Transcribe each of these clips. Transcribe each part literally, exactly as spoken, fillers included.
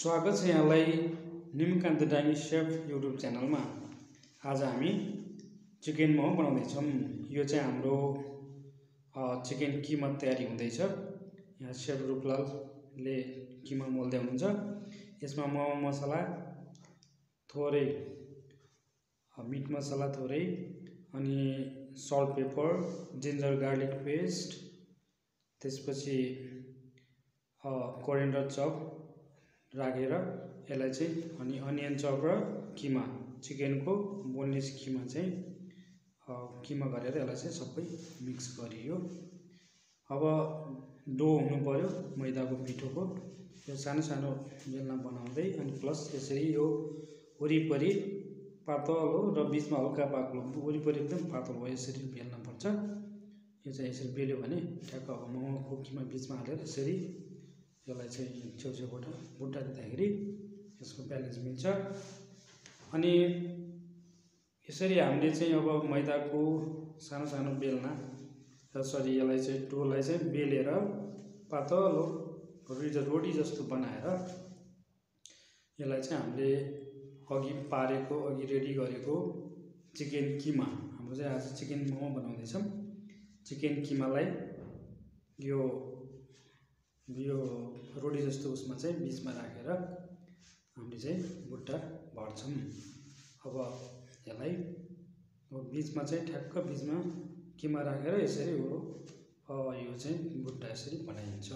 स्वागत छ यहाँलाई निमकान्त डाइनी सेफ युट्युब च्यानलमा। आज हामी चिकन मोमो बनाउँदैछौँ। यो चाहिँ हाम्रो चिकन किमा तयारी हुँदैछ। यहाँ सेफ रूपलालले किमा मोल्दै हुनुहुन्छ। यसमा मोमो मसला थोरै, मिट मसला थोरै, अनि salt pepper, ginger garlic paste, त्यसपछि कोरिएन्डर चप राखेर यसलाई चाहिँ अनि अनियन चप र किमा चिकनको बोनलेस किमा चाहिँ किमा गरेर यसलाई चाहिँ सबै मिक्स गरियो। अब डो हुनु पर्यो मैदाको पिठोको। यो सानो सानो बेलना बनाउँदै अनि प्लस यसरी यो वरिपरि पातलो र बिचमा हल्का बाक्लो, वरिपरि एकदम पातलो भयो यसरी बेल्न पर्छ। यो चाहिँ यसरी बेल्यो भने ठ्याक्क अब मोमोको किमा बिचमा हालेर यसरी यसलाई चाहिँ छेउछेउबाट बुट्टा दिँदाखेरि यसको ब्यालेन्स मिल्छ। अनि यसरी हामीले चाहिँ अब मैदाको सानो सानो बेलना यसरी यसलाई चाहिँ डोलाई चाहिँ बेलेर पातलो रोटी जस्तो बनाएर यसलाई चाहिँ हामीले अघि पारेको अघि रेडी गरेको चिकन किमा, हाम्रो चाहिँ आज चिकन मोमो बनाउँदैछौँ। चिकन किमालाई यो यो रोटी जस्तो उसमा चाहिँ बिचमा राखेर हामीले चाहिँ बुट्टा भर्छौँ। अब यसलाई अब बिचमा चाहिँ ठ्याक्क बिचमा किमा राखेर यसरी हो यो चाहिँ बुट्टा यसरी बनाइन्छ।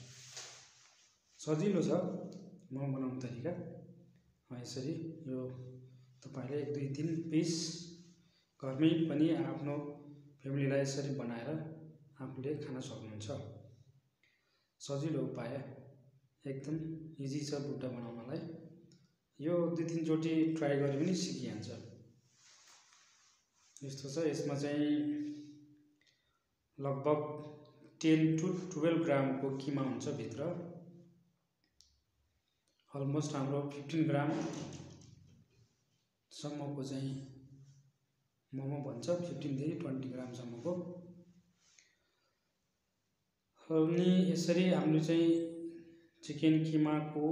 सजिलो छ मोमो बनाउने तरिका। यसरी यो तपाईँले एक दुई तिन पिस घरमै पनि आफ्नो फ्यामिलीलाई यसरी बनाएर आफूले खान सक्नुहुन्छ। सजिलो उपाय, एकदम इजी छ बुट्टा बनाउनलाई। यो दुई तिनचोटि ट्राई गरे पनि सिकिहाल्छ। यस्तो छ, यसमा चाहिँ लगभग टेन टु टुवेल्भ ग्रामको किमा हुन्छ भित्र। अलमोस्ट हाम्रो फिफ्टिन ग्रामसम्मको चाहिँ मोमो भन्छ, फिफ्टिनदेखि ट्वेन्टी ग्रामसम्मको। अनि यसरी हामीले चाहिँ चिकन किमाको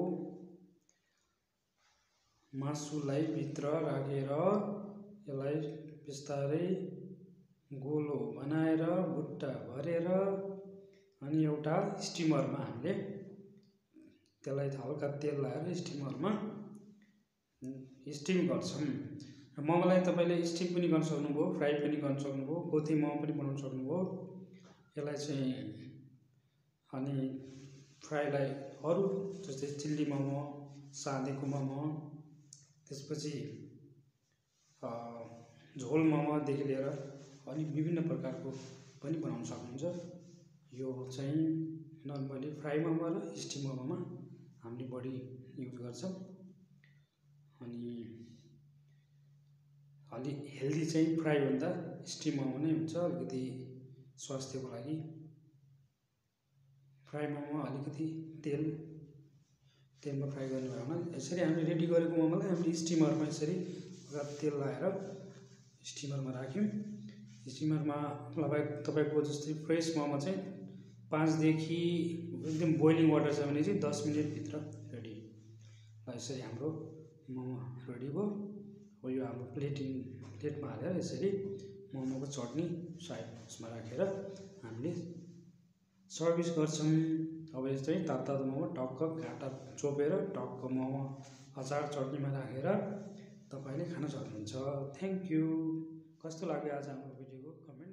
मासुलाई भित्र राखेर यसलाई बिस्तारै गोलो बनाएर बुट्टा भरेर अनि एउटा स्टिमरमा हामीले त्यसलाई हल्का तेल लगाएर स्टिमरमा स्टिम गर्छौँ। मोमोलाई तपाईँले स्टिम पनि गर्न सक्नुभयो, फ्राई पनि गर्न सक्नुभयो, पोथी मोमो पनि बनाउन सक्नुभयो। यसलाई चाहिँ अनि फ्राईलाई अरू जस्तै चिल्ली मोमो, साँधेको मोमो, त्यसपछि झोल मोमोदेखि लिएर अनि विभिन्न प्रकारको पनि बनाउन सक्नुहुन्छ। यो चाहिँ नर्मली फ्राई मोमो र स्टिम मोमोमा हामीले बढी युज गर्छौँ। अनि अलि हेल्दी चाहिँ फ्राईभन्दा स्टिम मोमो नै हुन्छ, अलिकति स्वास्थ्यको लागि। फ्राई मोमो अलिकति तेल तेलमा फ्राई गर्ने भयो भने यसरी हामीले रेडी गरेको मोमोलाई हामीले स्टिमरमा यसरी तेल लगाएर स्टिमरमा राख्यौँ। स्टिमरमा लगाए तपाईँको जस्तै फ्रेस मोमो चाहिँ पाँचदेखि एकदम बोइलिङ वाटर छ भने चाहिँ दस मिनटभित्र रेडी। यसरी हाम्रो मोमो रेडी भयो। अब यो हाम्रो प्लेटिङ प्लेटमा हालेर यसरी मोमोको चटनी साइड उसमा राखेर हामीले सर्भिस गर्छौँ। अब यस्तै तातो तातो मोमो टक्क काँटा चोपेर टक्क मोमो अचार चटनीमा राखेर तपाईँले खान सक्नुहुन्छ। Thank you. कस्तो लाग्यो आज हाम्रो भिडियोको कमेन्ट